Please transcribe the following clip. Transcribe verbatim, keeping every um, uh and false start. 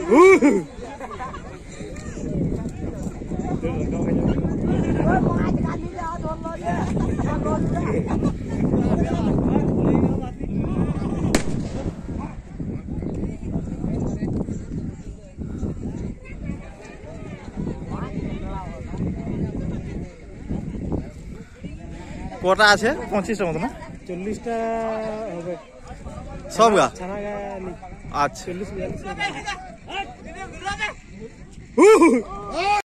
कोटा আছে পঁচিশটা মতো না চল্লিশটা হবে সব গা ছানা গা আচ্ছা চল্লিশ বিয়াল্লিশ